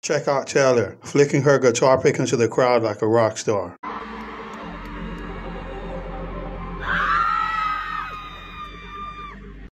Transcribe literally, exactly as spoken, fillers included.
Check out Taylor, flicking her guitar pick into the crowd like a rock star.